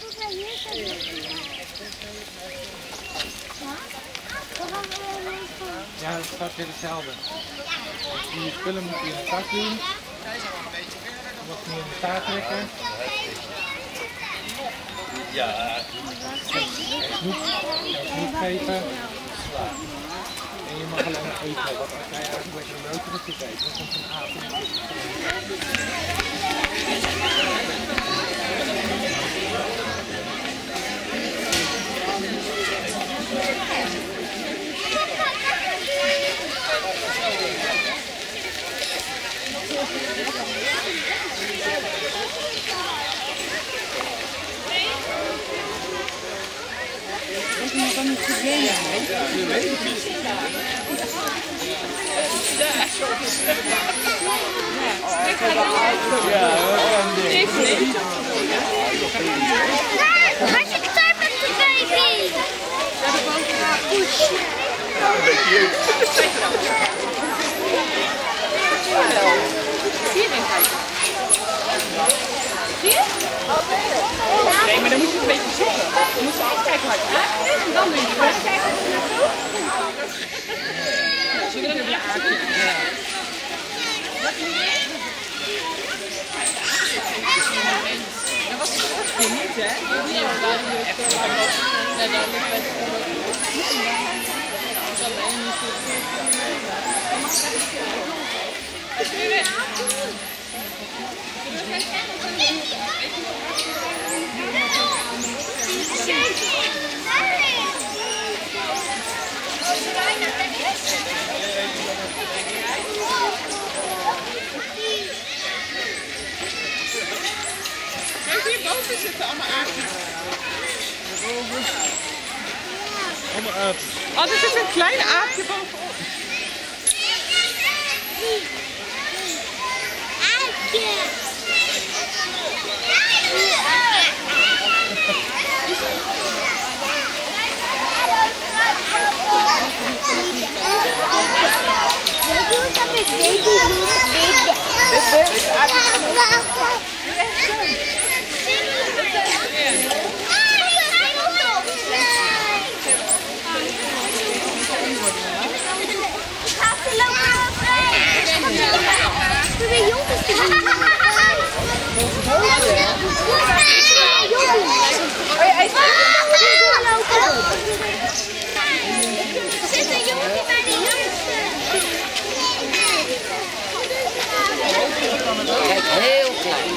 Ja, dat gaat weer hetzelfde. Die spullen moet je in de tas doen. Dan moet je in de staart trekken. Ja. Snoep geven. En je mag alleen maar eten. Want als jij eigenlijk lekker een broodje met zit eten, dan komt een aap in de Ik kan niet verdwenen. Je weet het niet. Ja, Had je tijd met de baby? een beetje. Zie je dit kijken? Zie je? Nee, maar dan moet je een beetje zoeken. Je moet altijd kijken waar het aard is en dan doe je het. Zie je dan weer aardje? Dat was het kortje niet, hè? Ja, daar is het. Nee, daar ligt het. Dat is alleen niet Hierboven zitten allemaal aardjes. allemaal aapjes. Oh, er zit een klein aapje bovenop. Kijk, heel klein.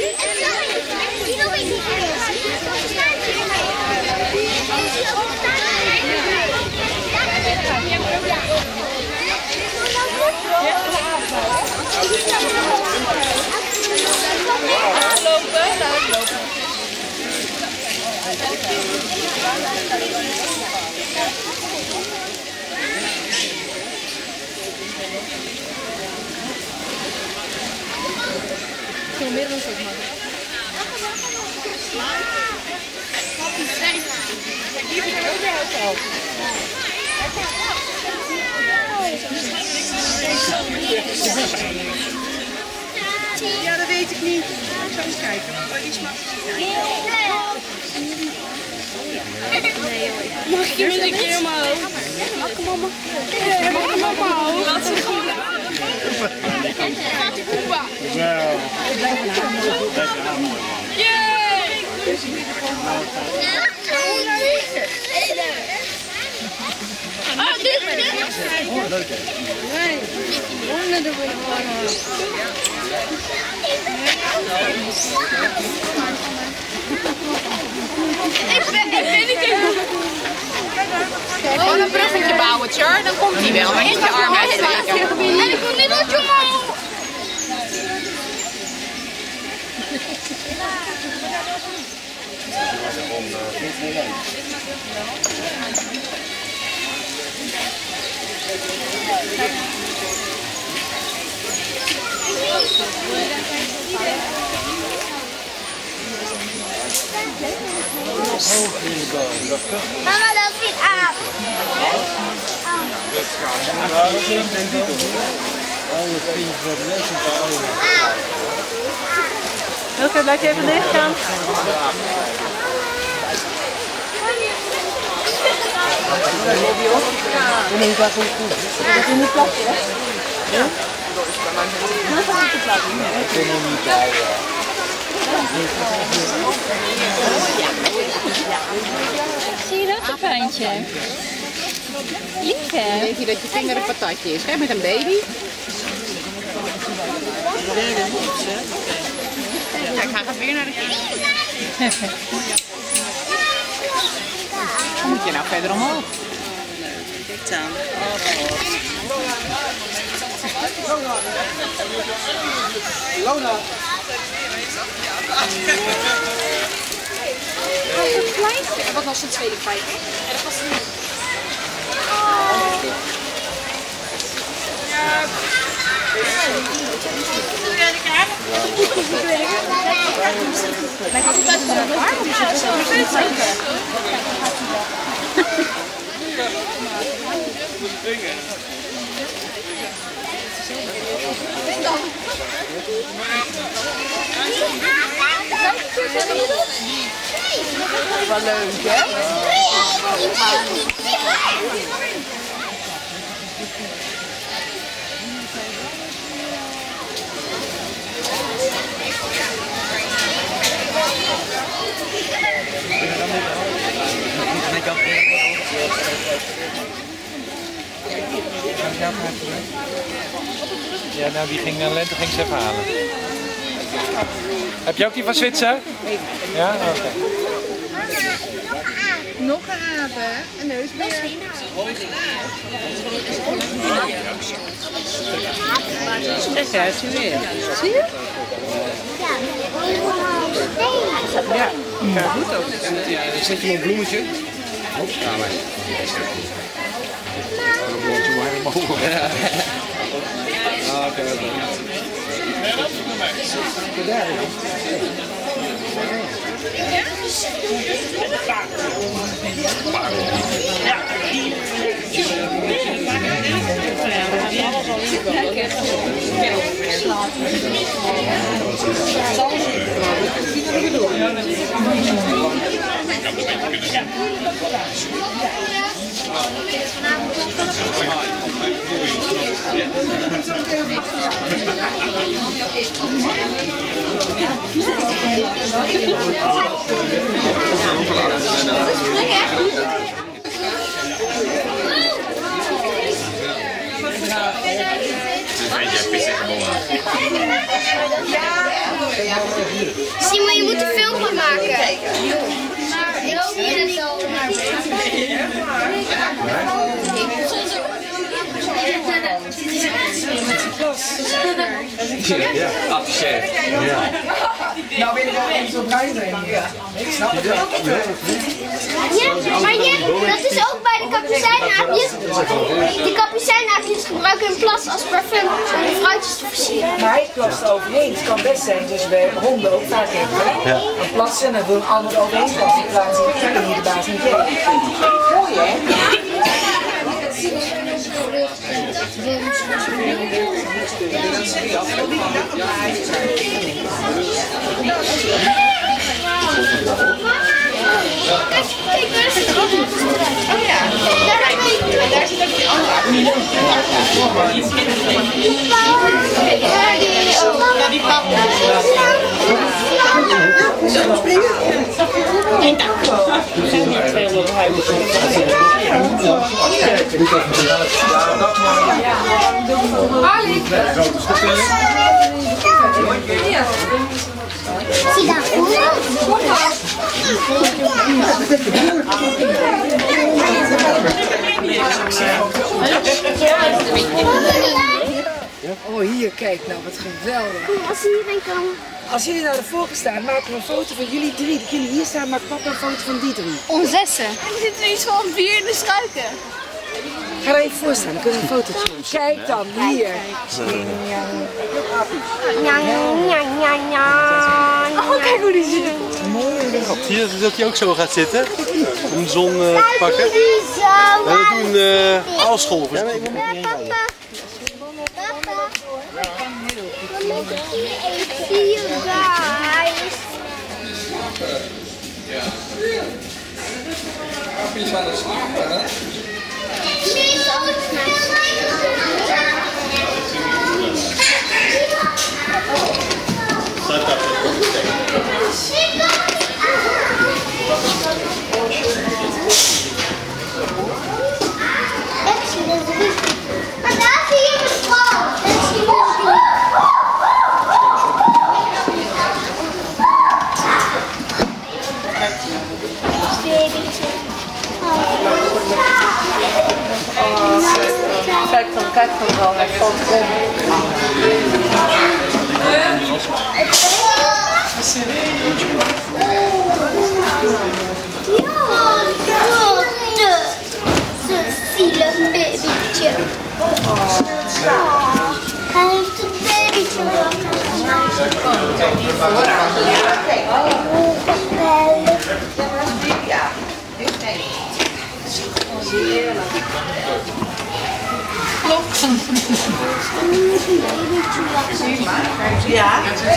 Meer dan zo maar. Ja, dat weet ik niet. Ik zal eens kijken. Maar die smaakt niet. Mag ik hem een keer omhoog? Mag ik hem omhoog? Mag ik hem omhoog? Laat ze goed. Gaat die koepa. Wel. Yay! Oh, dit is het. Oh, leuk hè? Nee, onder de boven. Ik ben niet even. Gewoon een bruggetje bouwen, Tjur, dan komt hij wel. Maar in je arm uitsteken. En ik wil niet dat je omhoog. Mama, dat is niet aap. Welke, laat je even dicht gaan. Zie je dat, een pijntje? Lief, hè? Weet je dat je vinger een patatje is, hè, met een baby? Ja, ik ga weer naar de kist. Hoe moet je nou verder omhoog? Kijk aan. Lona. Het kleinste. Wat was het tweede pijntje? En dat was niet. Lijkt het best wel warm. Ja, Wel leuk, hè? Ja, nou die ging Lente ging ze even halen. Heb je ook die van Zwitser? Ja? Oké. Nog een apen. Een neusbeer. Ja, is weer. Zie je? Ja, ja, goed ook. Ja, dan zet je nog een bloemetje. Ja, maar. Een bloemetje maar helemaal. Ja. Ah, oké, dat Simon, je moet een filmpje maken. Maar ik zie het al. ja, afgezet. Ja. Nou wil ik wel eens op mij zijn. Ja. Ik snap het wel. Ja, maar dat is ook bij de kapucijnaapjes. Die kapucijnaapjes gebruiken hun plas als parfum om de fruitjes te versieren. Maar hij plast overheen. Het kan best zijn, dus bij honden ook vaak hebben. Ja. Dan plassen en dan wil een ander overheen plassen. In plaats van vertellen wie de baas niet weet. Mooi hè? Kijk, daar zit het ook. Oh ja. Daar zit ook die andere. Die pap. Zullen we springen? Zie daar Oh, hier, kijk nou, wat geweldig. als ze hierin komen. Als jullie nou ervoor staan, maken we een foto van jullie drie. Dat jullie hier staan, maakt papa een foto van die drie. Ons zessen. Er zitten nu gewoon 4 in de struiken. Ga er even voor staan, dan kunnen we een fotootje doen. Kijk dan, hier. Oh, kijk hoe die zit. Mooi. Zie je dat hij ook zo gaat zitten? Om de zon te pakken? Zo. We doen aalscholvers. Ja, Appjes aan de slag, hè? Maar daar zie je de vrouw. Kijk van wel, hij valt om. Zielig babytje. Hij heeft een babytje. Ja.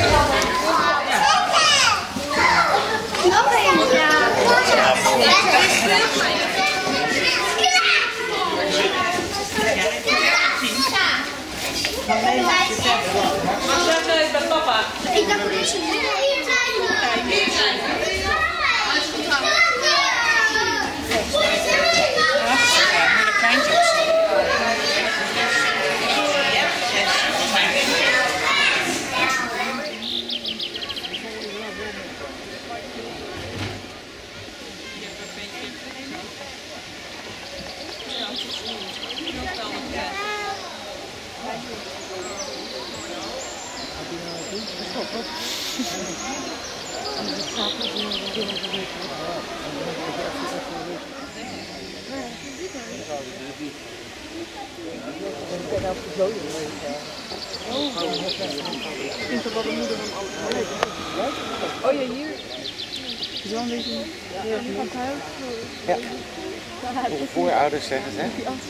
Met papa. Ik dacht dat ze hier zijn. Oh ja, hier. Zo een beetje. Ja, die van het huis. Ja. Voorouders zeggen ze, hè?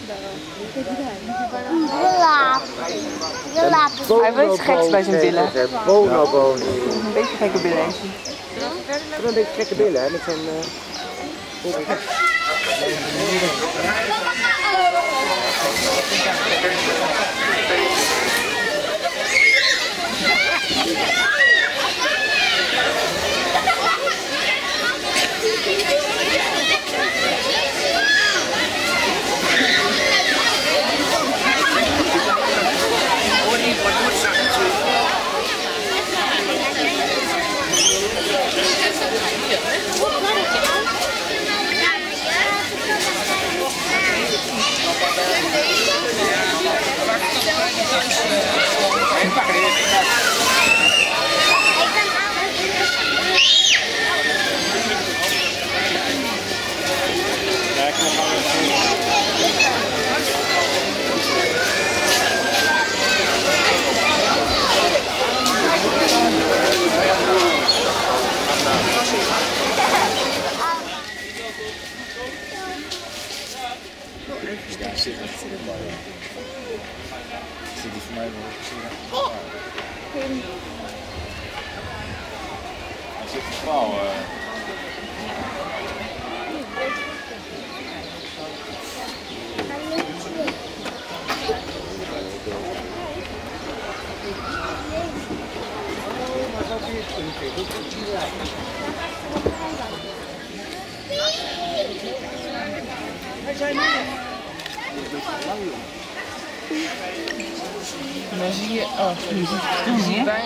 Hij heeft iets geks bij zijn billen. Bonoboon. Een beetje gekke billen heeft hij. Een beetje gekke billen, hè? Met zo'n... Zit die voor mij wel gezien? Hij zit een vrouw. En dan zie je, oh, je ziet het bij.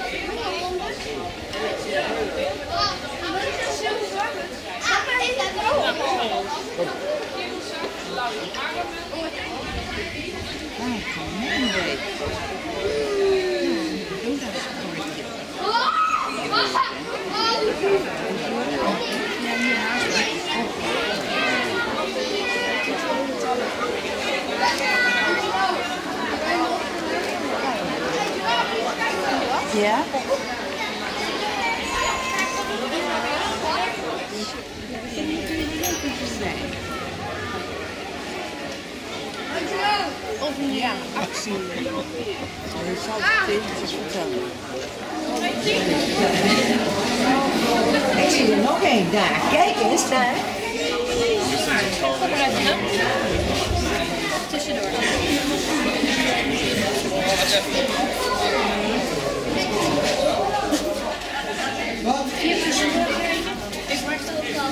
Ja? Of ja, actie. Je zal het eventjes vertellen. Ik zie er nog één daar. Kijk eens daar. coconutje. Tussendoor. Ik maak het op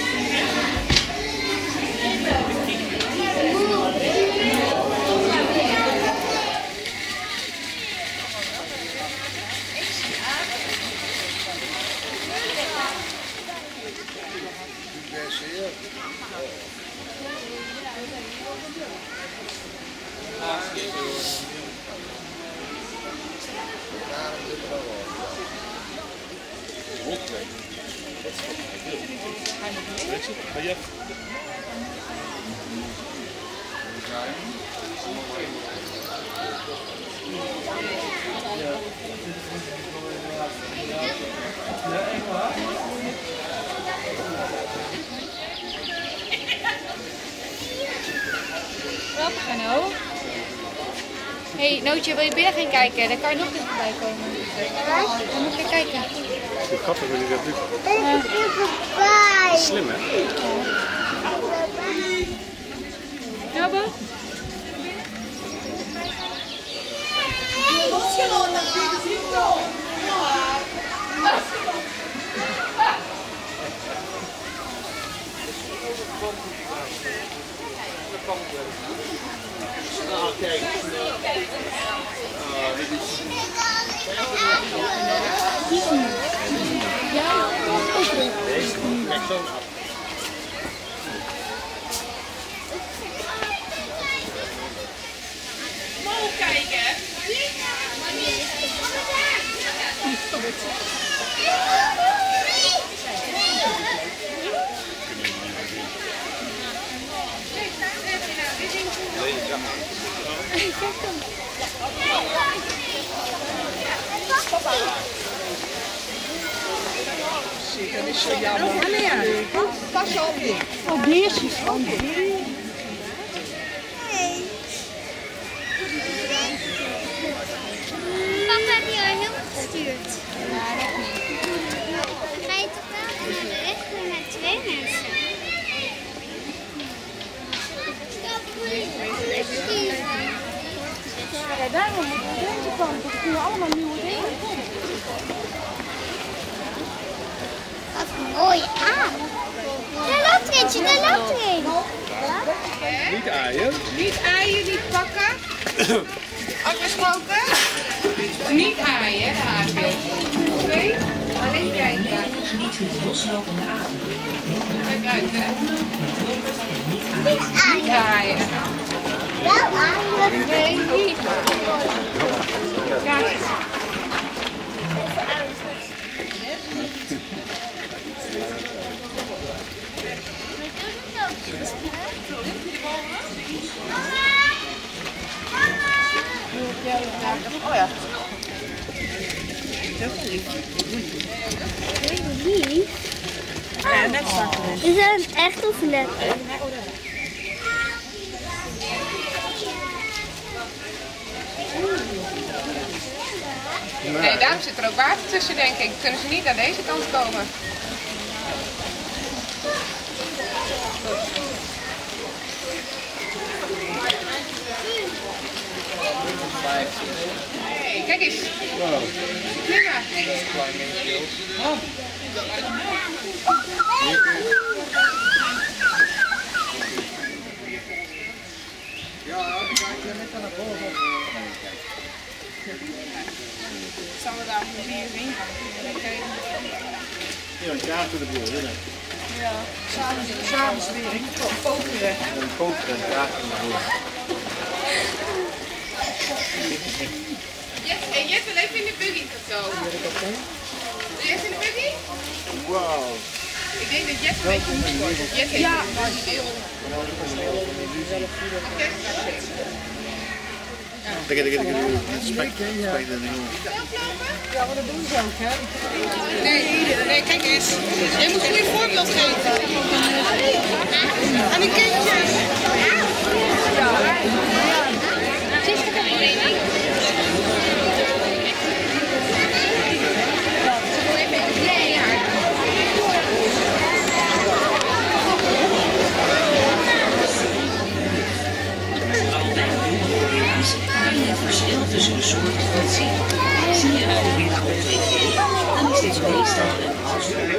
Hey, Nootje, wil je binnen gaan kijken? Dan kan je nog dichterbij komen. Dan moet je kijken. Hoe grappig jullie dat doen. Slim, hè? Ja, Bo? Kijk. Deze kijk zo af. Mol kijken. Dat is zo jammer. Pas op. Oh, beestjes. Papa heeft je al heel gestuurd. Ja, dat niet. Dan ga je toch wel naar de rechter met 2 mensen. Ja, daarom moeten we deze kant, want dan kunnen we allemaal nieuwe dingen. Wat mooi aan. Daar loopt er eentje, daar loopt er een. Niet aaien. Niet aaien, niet pakken. Afgesproken? Niet aaien, de haakjes. Oké? Alleen kijken. Niet met loslopende adem. Kijk uit, hè? Niet Niet aaien. wel aan. Nee, niet aaien. Oh ja. Lief. Ja, net staat erin. Is het echt of net? Nee, daarom zit er ook water tussen, denk ik. Kunnen ze niet aan deze kant komen. Hey, kijk eens. Prima. Zal we daar een bier in gaan? Ja, een kaart voor de boer, hè? Ja, s'avonds weer. Ik ga pokeren. Een poker en kaart voor de boer. Jette, leef in de buggy of zo? Doe je even in de buggy? Wauw. Ik denk dat Jette een beetje moe wordt. Want Jette heeft een margineel. Ja, maar dat doen ze ook, hè? Nee, kijk eens. Jij moet een goede voorbeeld geven. Aan die kindjes. Zit er een mening?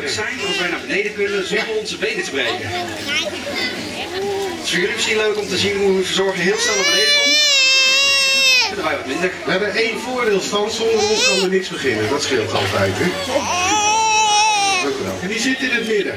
nodig zijn als wij naar beneden kunnen zonder onze benen te breken. Het is voor jullie misschien leuk om te zien hoe de verzorger heel snel naar beneden komt. Vinden wij wat minder. We hebben één voordeelstand, zonder ons kan er niks beginnen. Dat scheelt altijd, hè? Dank u wel. En die zit in het midden.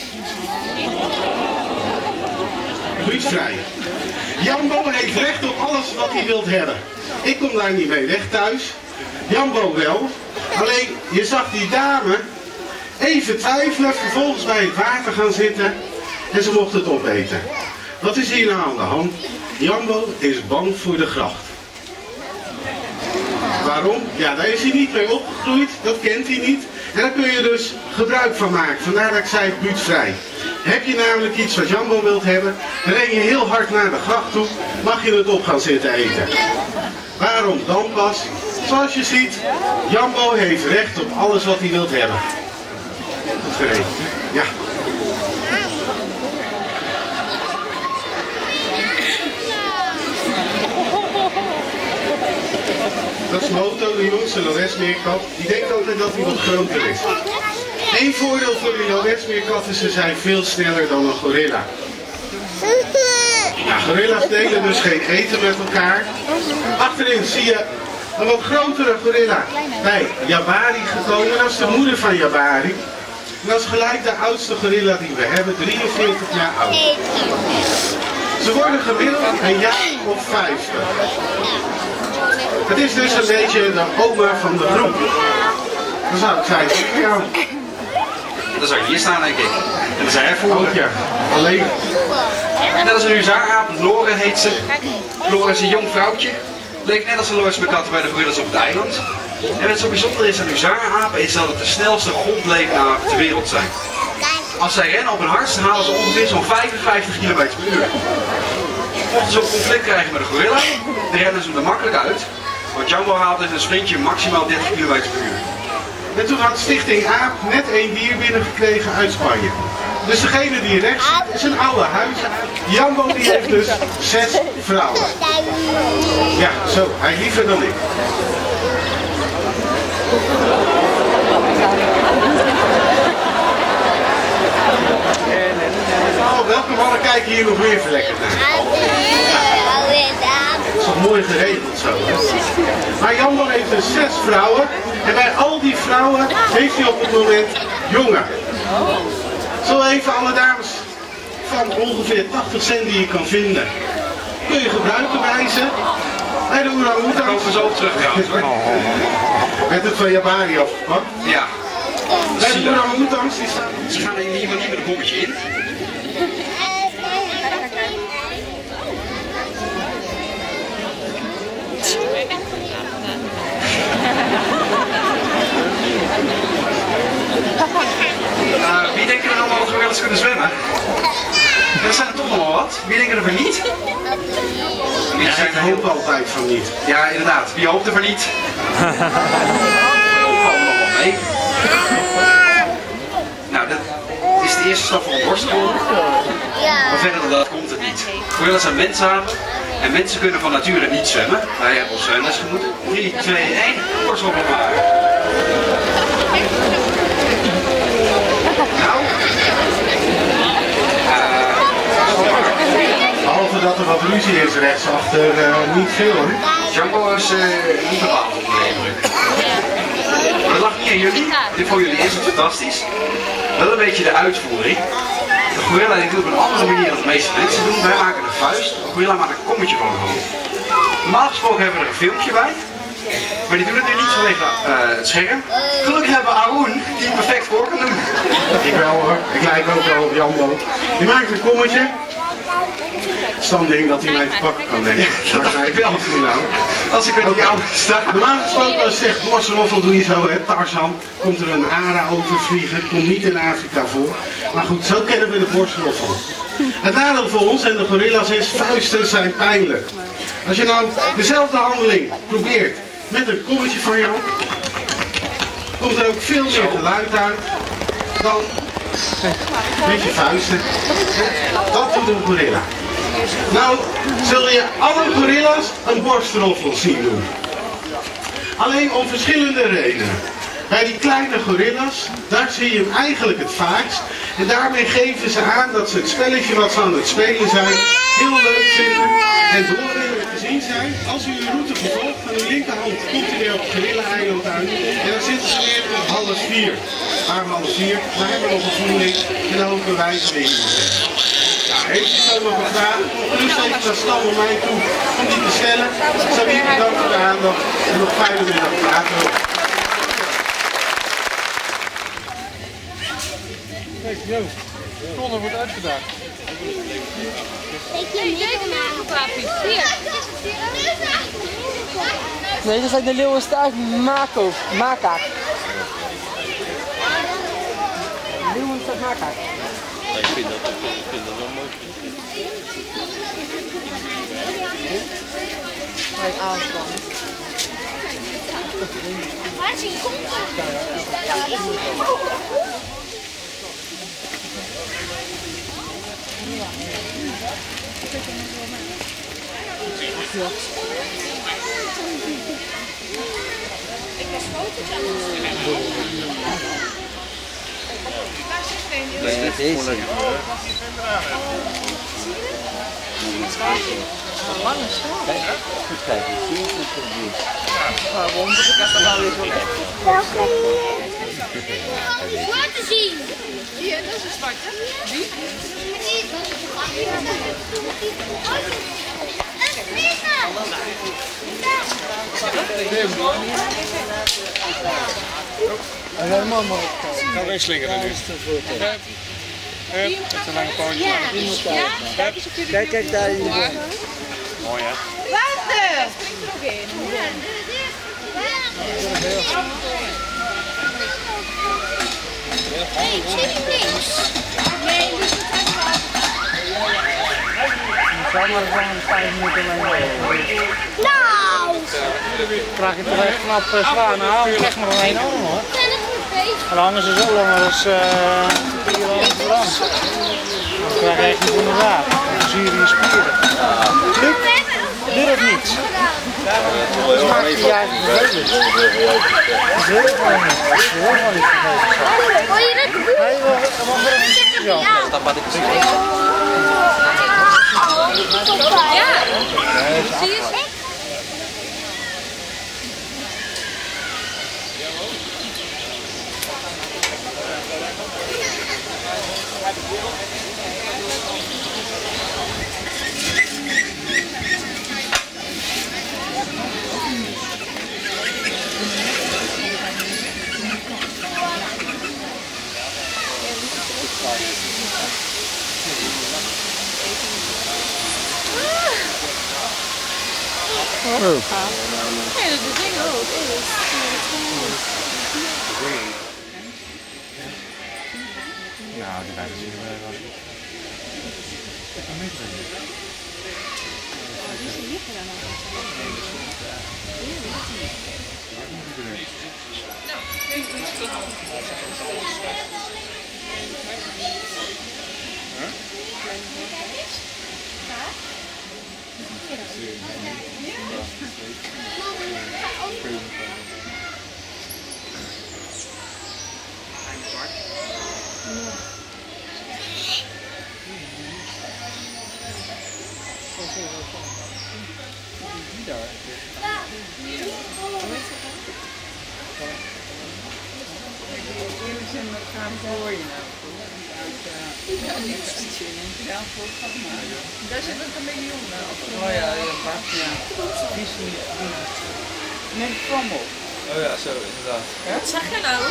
Buurtvrij. Jambo heeft recht op alles wat hij wilt hebben. Ik kom daar niet mee weg thuis. Jambo wel. Alleen, je zag die dame even twijfelen, vervolgens bij het water gaan zitten en ze mocht het opeten. Wat is hier nou aan de hand? Jambo is bang voor de gracht. Waarom? Ja, daar is hij niet mee opgegroeid, dat kent hij niet. En daar kun je dus gebruik van maken. Vandaar dat ik zei buurtvrij. Heb je namelijk iets wat Jambo wilt hebben, ren je heel hard naar de gracht toe, mag je het op gaan zitten eten. Waarom dan pas? Zoals je ziet, Jambo heeft recht op alles wat hij wilt hebben. Goed geregeld. Ja. Dat is Moto, de jongste Lowesmeerkat. Die denkt altijd dat hij wat groter is. Eén voordeel voor de Lowesmeerkat is, ze zijn veel sneller dan een gorilla. Nou, gorilla's delen dus geen eten met elkaar. Achterin zie je een wat grotere gorilla bij Jabari gekomen. Dat is de moeder van Jabari. En dat is gelijk de oudste gorilla die we hebben, 43 jaar oud. Ze worden gemiddeld een jaar of 50. Het is dus een beetje de oma van de groep. Dan zou ik zeggen, ja. Dan zou je hier staan, denk ik. En dan zijn er voor. Oh, ja. Alleen. En dat is een huzaaraap, Lore heet ze. Lore is een jong vrouwtje. Leek net als de Lowesmeerkat bij de gorillas op het eiland. En wat zo bijzonder is aan huzaarapen is dat het de snelste grondlegenapen ter wereld zijn. Als zij rennen op hun hardst, halen ze ongeveer zo'n 55 km per uur. Mochten ze een conflict krijgen met een gorilla, dan rennen ze er makkelijk uit. Wat Jambo haalt is een sprintje maximaal 30 km per uur. En toen had Stichting AAP net één dier binnengekregen uit Spanje. Dus degene die rechts is een oude huisaap. Jambo die heeft dus 6 vrouwen. Ja, zo, hij liever dan ik. Oh, welke mannen kijken hier nog meer verlekkerd naar? Dat is toch mooi geregeld zo, hè? Maar Jambo heeft dus 6 vrouwen. En bij al die vrouwen heeft hij op het moment jongen. Zo even alle dames van ongeveer 80 cent die je kan vinden. Kun je gebruiken bij ze. Bij de orang-oetangs. Daar komen we zo op terug trouwens hoor. Met het van Jabari afgepakt. Ja. Bij de orang-oetangs die staan. Ze gaan in ieder geval niet met een bommetje in. Wie denken er allemaal dat we wel eens kunnen zwemmen? Er zijn er toch nog wel wat. Wie denken er van niet? Wie Ja, ik hoop altijd van niet. Ja, inderdaad. Wie hoopt er van niet? Valt er nog wel mee. Nou, dat is de eerste stap voor een borstvoer. Maar verder dan dat komt het niet. Gorillas zijn mensapen. En mensen kunnen van nature niet zwemmen. Wij hebben op zwemles gemoeten. 3, 2, 1. Borstrol maar. Nou. Behalve dat er wat ruzie is rechtsachter, niet veel hoor. Jambo is niet bepaald onder de indruk. Maar dat lag niet aan jullie. Dit voor jullie is het fantastisch. Wel een beetje de uitvoering. De gorilla die doet op een andere manier dan de meeste mensen doen. Wij maken een vuist. De gorilla maakt een kommetje van de hand. Normaal gesproken hebben we er een filmpje bij. Maar die doen het nu niet vanwege het scherm. Gelukkig hebben we Arun die het perfect voor kan doen. Ik wel hoor, ik lijk ook wel op Jambo. Die maakt een kommetje. Standing dat hij mij te pakken kan nemen. Dat dacht ik wel. Nou. Als ik er niet aan sta. Normaal gesproken als je zegt borstelsroffel doe je zo, hè, Tarzan, komt er een ara overvliegen, komt niet in Afrika voor. Maar goed, zo kennen we de borstelsroffel. Het nadeel voor ons en de gorilla's is, vuisten zijn pijnlijk. Als je nou dezelfde handeling probeert met een kommetje van jou, komt er ook veel meer geluid uit dan met je vuisten. Dat doet een gorilla. Nou, zul je alle gorilla's een borstrolfel zien doen. Alleen om verschillende redenen. Bij die kleine gorilla's, daar zie je hem eigenlijk het vaakst. En daarmee geven ze aan dat ze het spelletje wat ze aan het spelen zijn heel leuk vinden. En doorwillig te zien zijn. Als u uw route vervolgt van uw linkerhand, komt u weer op het gorilla-eiland uit. En dan zitten ze weer om 3:30. Maar 3:30, dan hebben we nog een voeling en dan hopen wij te winnen. Heeft u zo nog een vraag? Gerust even naar Stan naar mij toe om die te stellen. Ik zou u bedanken voor de aandacht en nog fijne middag. Kijk, Jo. Connor wordt uitgedaagd. Nee, dat zijn de leeuwenstaart makaak. Leeuwenstaart makaak. Ik vind dat wel mooi. Hij aanspannen. Waar zie je komt? Ik was foto's aan het Nee, dat is het. Lange straat. Goed kijken, zie je het niet? Waarom? Dat ik echt wel weer zo lekker. Zwarte zien. Hier, dat is een zwarte. Die? Helemaal mooi. Gaan we slingeren nu. Met een lange pootje. Kijk daar in de boom. Mooi hè? Water! Spring er ook in. Hey, zie je niks? Nee, die is het Zou maar gewoon 5 minuten lang. Nou! Vraag je toch echt knap slaan. Nou, ik zeg maar alleen aan hoor. Ben ik goed bezig? En dan hangen ze zo langer als 4 lang. Dan krijg je echt niet van de raad. Dan zie je je spieren. Lukt of niet? Dat maakt je eigen vervelend. Dat is heel gewoon niet. Dat is heel gewoon niet vervelend. Hoor je dat? Nee, dat mag wel even zo. Dat wat ik zie. Ja. Zie je het? Nee, dat is ding ook. Nou, die bijna zien we wel. Daar zit een chameleon op. Oh ja, wacht, ja. Neem trommel. Oh ja, zo inderdaad. Wat zeg je nou?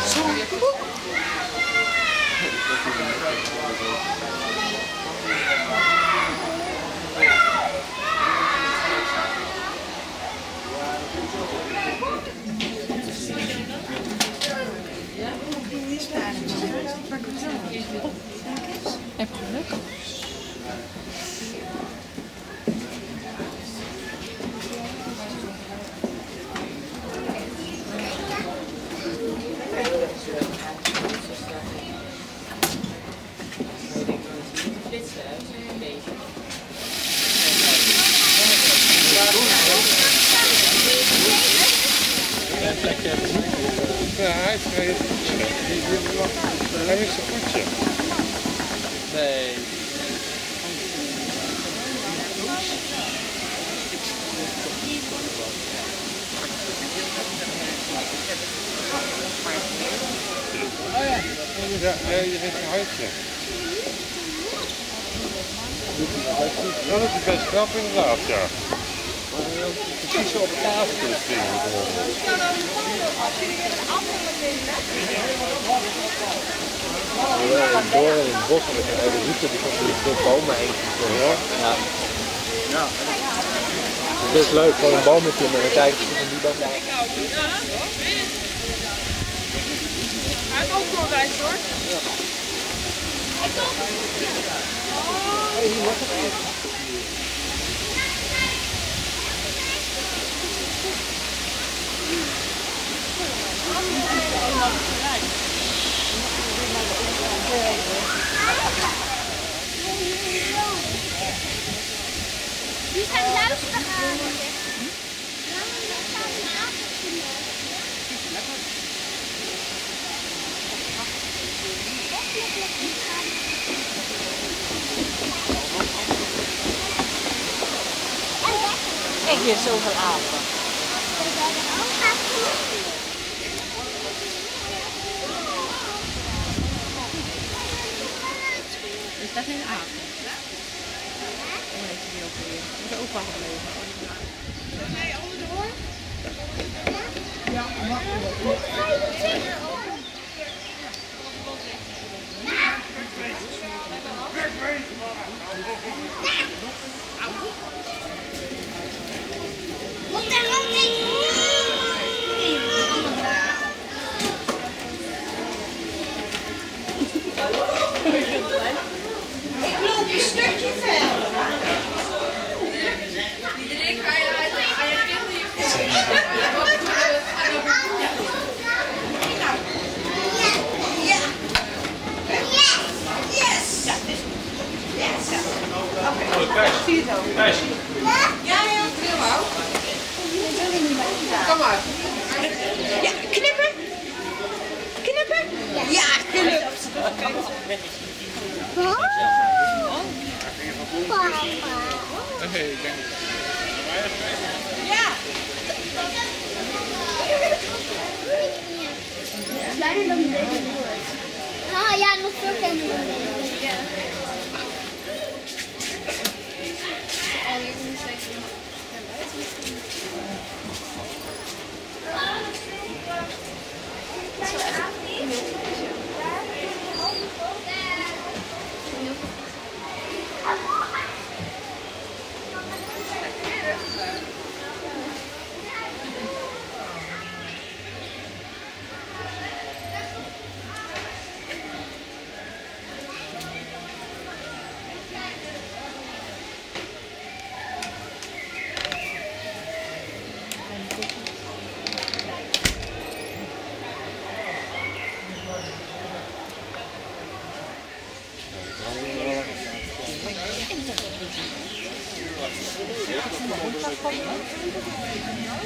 Heb geluk. Ja, 5 ga je fietsen. Ga je eerst een voetje? Nee. Oh ja. Je geeft een huidje. Dat is best knap inderdaad, ja. Precies zo op de tafel te springen. Door in het bos met een hele route die komt door bomen heen. Ja. Ja. Het is leuk, gewoon een boometje en dan kijken of die boom daar. Hij heeft ook wel wijs hoor. Ja. Die zijn luisteren. Kijk, hier zoveel apen. Is dat geen aap? Hoe heet die ook weer? Moet er ook van gebleven. Nee, onder de hoor. Ja, ik loop een stukje verder. Ja, heel veel ook. Kom maar. Ja, knippen. Knippen. Ja, knippen. Papa. Nee, ik denk Ja. Kleiner dan deze woord. Ah ja, nog veel kleiner dan deze. Ja.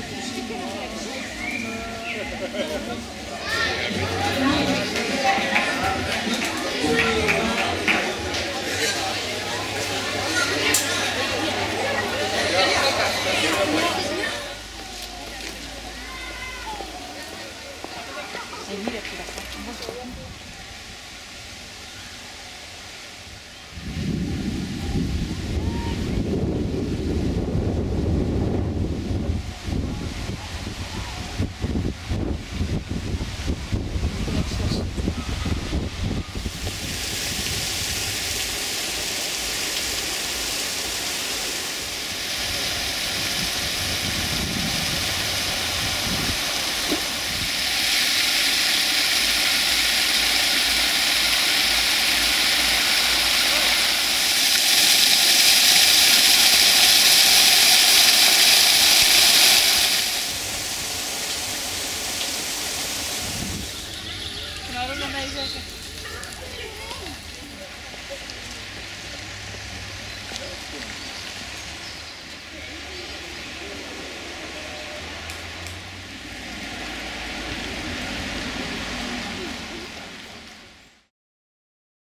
Ja.